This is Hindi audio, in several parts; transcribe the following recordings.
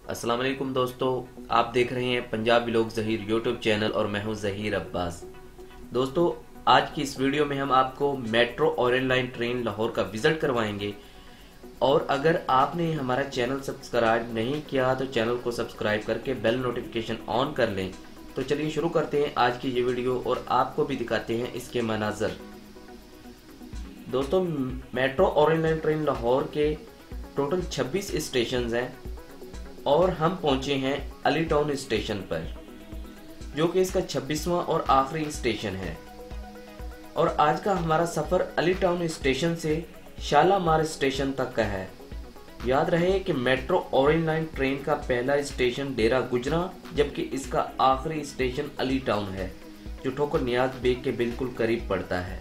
अस्सलाम वालेकुम दोस्तों, आप देख रहे हैं Punjab vlog Zaheer YouTube channel और मैं हूं ज़हीर अब्बास। दोस्तों, आज की इस वीडियो में हम आपको metro orange line train Lahore का विज़िट करवाएंगे। और अगर आपने हमारा चैनल सब्सक्राइब नहीं किया तो चैनल को सब्सक्राइब करके बेल नोटिफिकेशन ऑन कर लें। तो चलिए शुरू करते हैं आज की ये वीडियो और आपको भी दिखाते हैं इसके मनाजर। दोस्तों, metro orange line train Lahore के टोटल 26 स्टेशन हैं और हम पहुंचे हैं अली टाउन स्टेशन पर, जो कि इसका 26वां और आखिरी स्टेशन है। और आज का हमारा सफर अली टाउन स्टेशन से शालामार स्टेशन तक का है। याद रहे कि मेट्रो ऑरेंज लाइन ट्रेन का पहला स्टेशन डेरा गुजरा, जबकि इसका आखिरी स्टेशन अली टाउन है, जो ठोकर नियाज बेग के बिल्कुल करीब पड़ता है।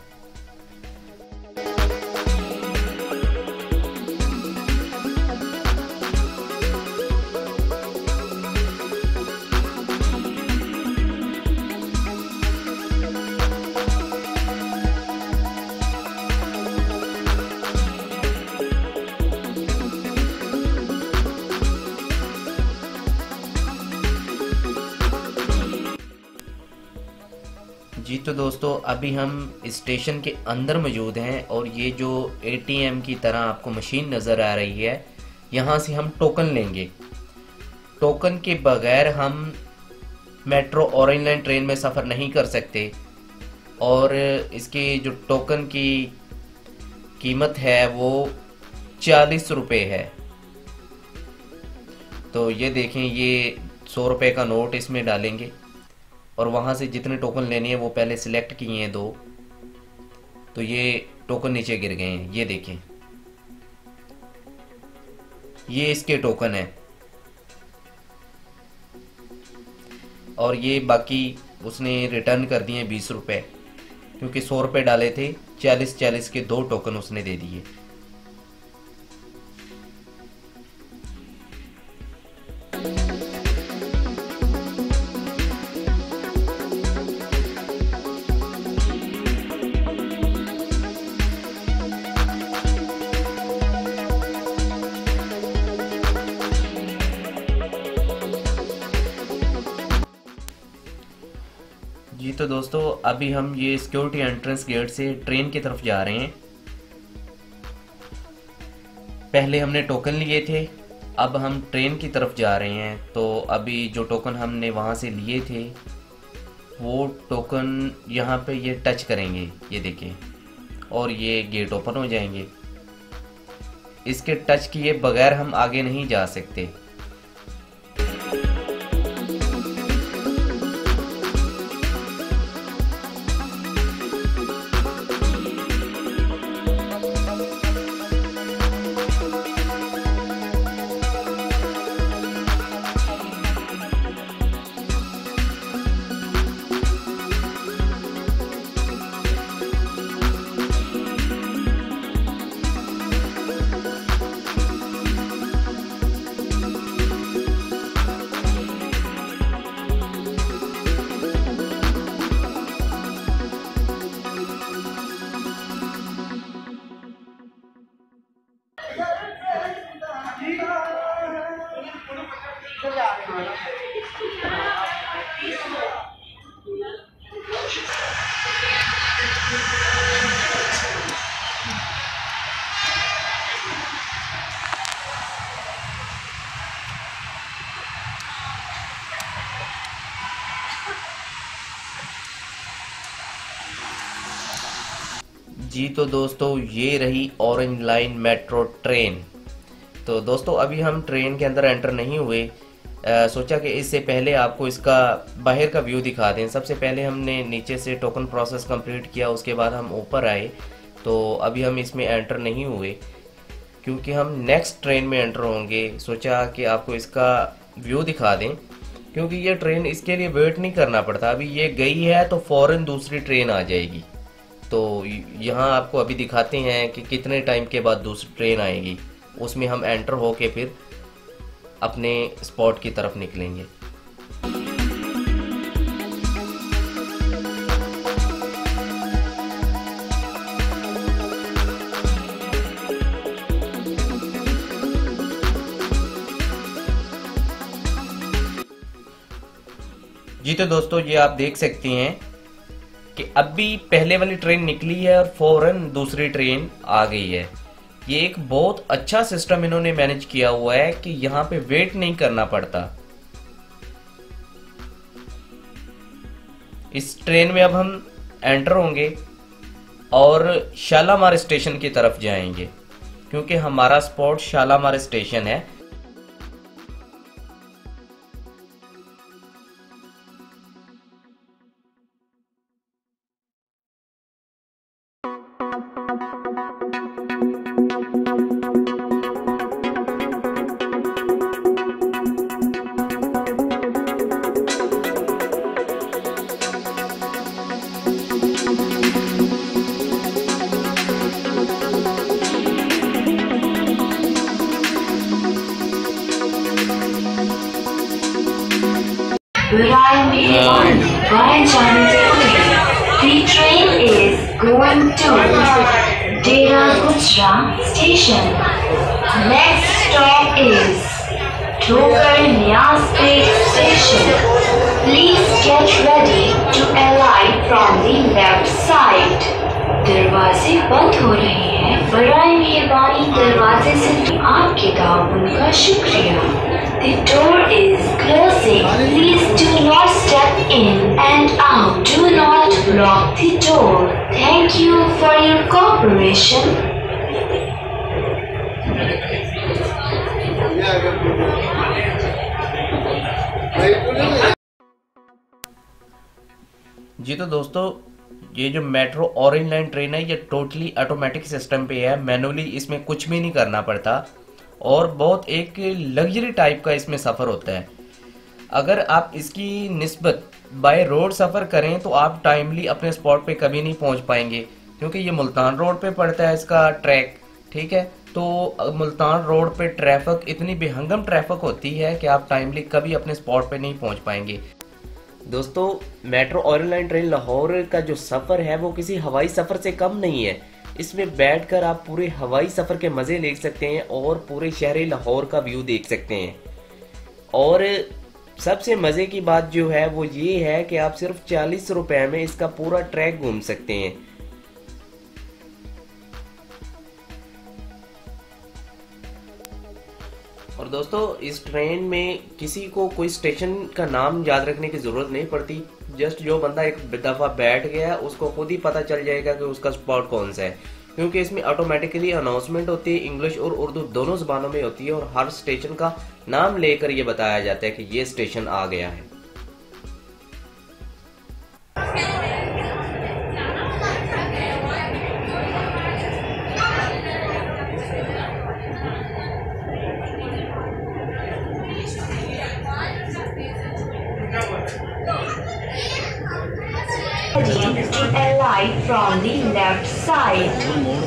जी तो दोस्तों, अभी हम स्टेशन के अंदर मौजूद हैं और ये जो एटीएम की तरह आपको मशीन नज़र आ रही है, यहाँ से हम टोकन लेंगे। टोकन के बगैर हम मेट्रो ऑरेंज लाइन ट्रेन में सफ़र नहीं कर सकते। और इसके जो टोकन की कीमत है वो 40 रुपये है। तो ये देखें, ये 100 रुपये का नोट इसमें डालेंगे और वहाँ से जितने टोकन लेने हैं वो पहले सिलेक्ट किए हैं 2, तो ये टोकन नीचे गिर गए हैं। ये देखें, ये इसके टोकन है। और ये बाकी उसने रिटर्न कर दिए 20 रुपये, क्योंकि 100 रुपये डाले थे। 40 के 2 टोकन उसने दे दिए। जी तो दोस्तों, अभी हम ये सिक्योरिटी एंट्रेंस गेट से ट्रेन की तरफ जा रहे हैं। पहले हमने टोकन लिए थे, अब हम ट्रेन की तरफ जा रहे हैं। तो अभी जो टोकन हमने वहाँ से लिए थे वो टोकन यहाँ पे ये टच करेंगे, ये देखें, और ये गेट ओपन हो जाएंगे। इसके टच किए बगैर हम आगे नहीं जा सकते। जी तो दोस्तों, ये रही ऑरेंज लाइन मेट्रो ट्रेन। तो दोस्तों, अभी हम ट्रेन के अंदर एंटर नहीं हुए। सोचा कि इससे पहले आपको इसका बाहर का व्यू दिखा दें। सबसे पहले हमने नीचे से टोकन प्रोसेस कंप्लीट किया, उसके बाद हम ऊपर आए। तो अभी हम इसमें एंटर नहीं हुए क्योंकि हम नेक्स्ट ट्रेन में एंटर होंगे। सोचा कि आपको इसका व्यू दिखा दें, क्योंकि ये ट्रेन, इसके लिए वेट नहीं करना पड़ता। अभी ये गई है तो फ़ौरन दूसरी ट्रेन आ जाएगी। तो यहाँ आपको अभी दिखाते हैं कि कितने टाइम के बाद दूसरी ट्रेन आएगी। उसमें हम एंटर होके फिर अपने स्पॉट की तरफ निकलेंगे। जी तो दोस्तों ये आप देख सकते हैं कि अभी पहले वाली ट्रेन निकली है और फौरन दूसरी ट्रेन आ गई है। ये एक बहुत अच्छा सिस्टम इन्होंने मैनेज किया हुआ है कि यहाँ पे वेट नहीं करना पड़ता। इस ट्रेन में अब हम एंटर होंगे और शालामार स्टेशन की तरफ जाएंगे, क्योंकि हमारा स्पॉट शालामार स्टेशन है। The train is going to Dera Guchra station. Next stop is Thokar Niaspet station. Please get ready to alight from the left side. दरवाजे बंद हो रहे हैं, बराए मेहरबानी दरवाजे से आपके ताउन का शुक्रिया। The door is closing. Please do not step in and out. Do not block the door. Thank you for your cooperation. जी तो दोस्तों ये जो मेट्रो ऑरेंज लाइन ट्रेन है ये टोटली ऑटोमेटिक सिस्टम पे है, मैनुअली इसमें कुछ भी नहीं करना पड़ता और बहुत एक लग्जरी टाइप का इसमें सफ़र होता है। अगर आप इसकी निस्बत बाय रोड सफ़र करें तो आप टाइमली अपने स्पॉट पे कभी नहीं पहुंच पाएंगे, क्योंकि ये मुल्तान रोड पे पड़ता है इसका ट्रैक, ठीक है। तो मुल्तान रोड पे ट्रैफिक इतनी बेहंगम ट्रैफिक होती है कि आप टाइमली कभी अपने स्पॉट पे नहीं पहुंच पाएंगे। दोस्तों metro orange line train Lahore का जो सफ़र है वो किसी हवाई सफ़र से कम नहीं है। इसमें बैठकर आप पूरे हवाई सफ़र के मज़े ले सकते हैं और पूरे शहर लाहौर का व्यू देख सकते हैं। और सबसे मज़े की बात जो है वो ये है कि आप सिर्फ 40 रुपए में इसका पूरा ट्रैक घूम सकते हैं। और दोस्तों इस ट्रेन में किसी को कोई स्टेशन का नाम याद रखने की ज़रूरत नहीं पड़ती, जस्ट जो बंदा एक दफ़ा बैठ गया उसको खुद ही पता चल जाएगा कि उसका स्पॉट कौन सा है, क्योंकि इसमें ऑटोमेटिकली अनाउंसमेंट होती है, इंग्लिश और उर्दू दोनों ज़बानों में होती है और हर स्टेशन का नाम लेकर ये बताया जाता है कि ये स्टेशन आ गया है। Alight from the left side.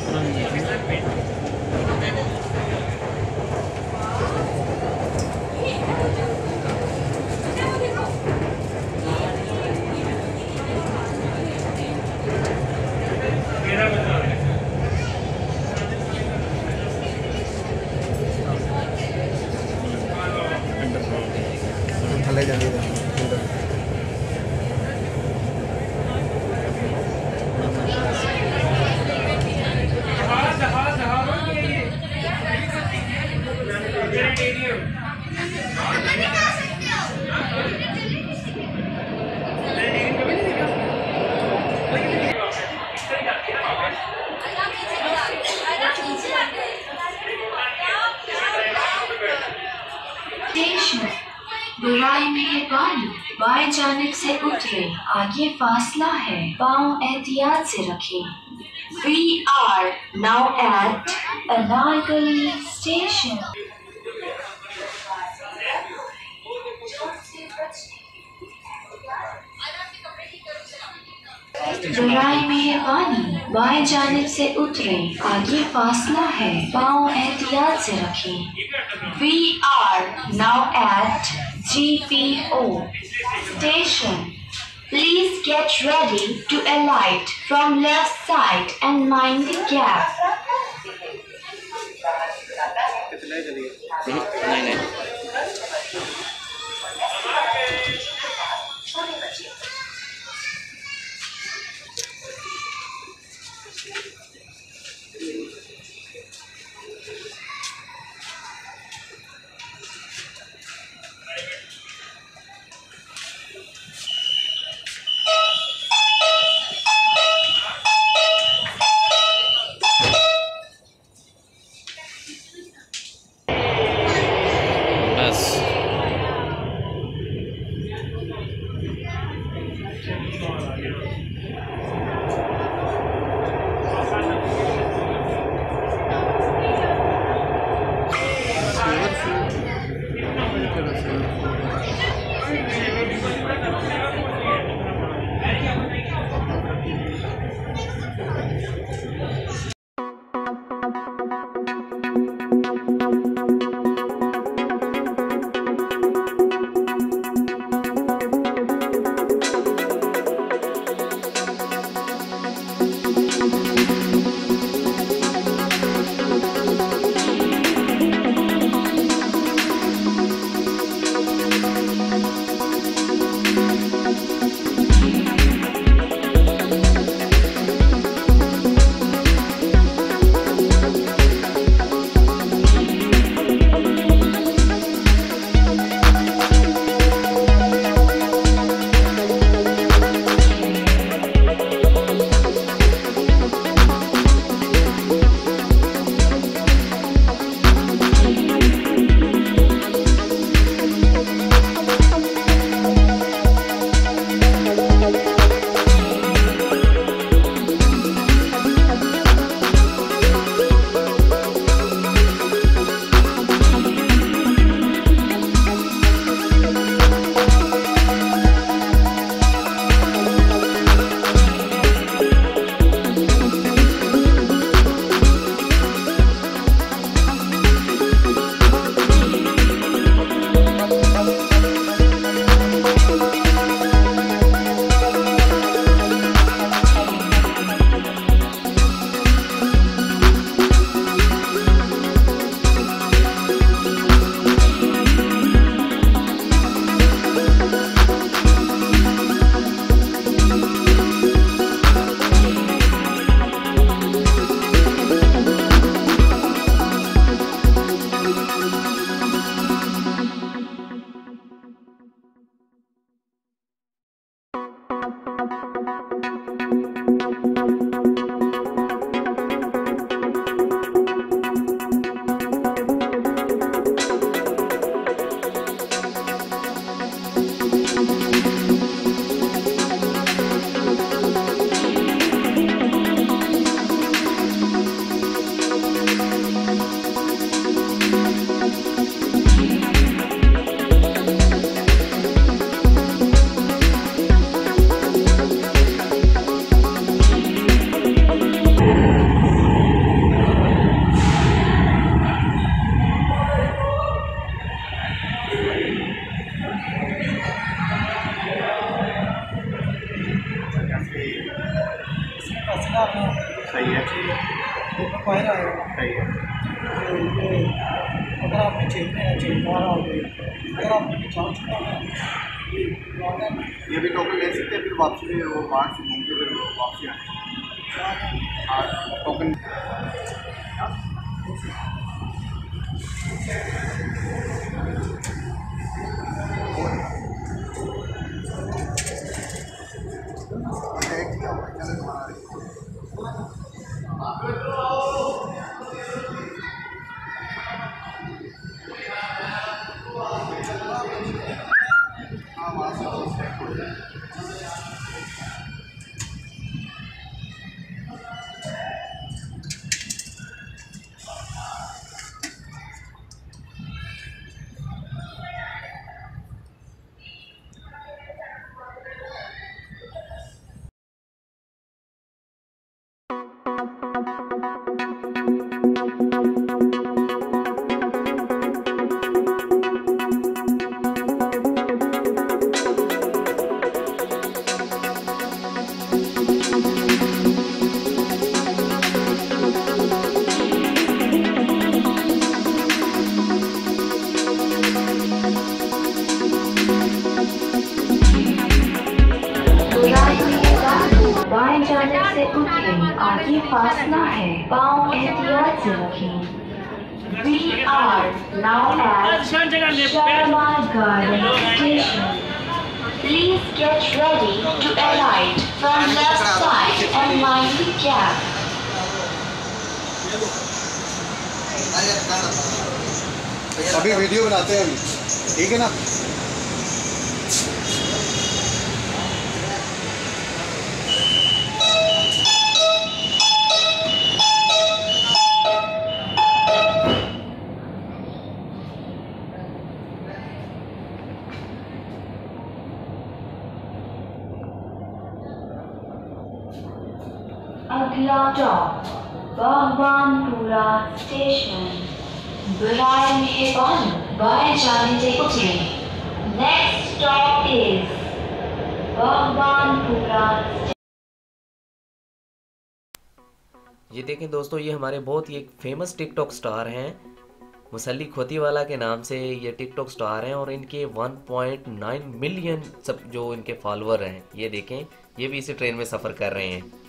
बुराई मेहरबानी बाएं जानिब से उतरे, आगे फासला है, पाँव एहतियात से रखें। We are now at Anargali station. बुराई मेहरबानी बाएं जानिब से उतरे, आगे फासला है, पाँव एहतियात से रखें। We are now at GPO station. Please get ready to alight from left side and mind the gap. नहीं बाहर आएगा। सही है। तो ये अगर आपने चेक में चेक मारा हो अगर आपने पहचान चुका है ये भी टोकन ले सकते हैं, फिर वापसी में वो बाहर से घूम के फिर वापसी आए टोकन। बाएं जाने से उठें, आगे फासला है, पाँव एहतियात से रखें। We are now at Shalimar Garden Station. Please get ready to alight from left side and mind the gap. अभी वीडियो बनाते हैं अभी, ठीक है ना। अगला स्टॉप बागबानपुरा स्टेशन। बराए मेहरबानी बाएं जाने से उतरें। Next stop is Baghbanpura. ये देखें दोस्तों, ये हमारे बहुत ही एक फेमस टिकटॉक स्टार हैं, मुसल्ली खोतीवाला के नाम से ये टिकटॉक स्टार हैं और इनके 1.9 मिलियन सब जो इनके फॉलोअर हैं। ये देखें, ये भी इसी ट्रेन में सफ़र कर रहे हैं।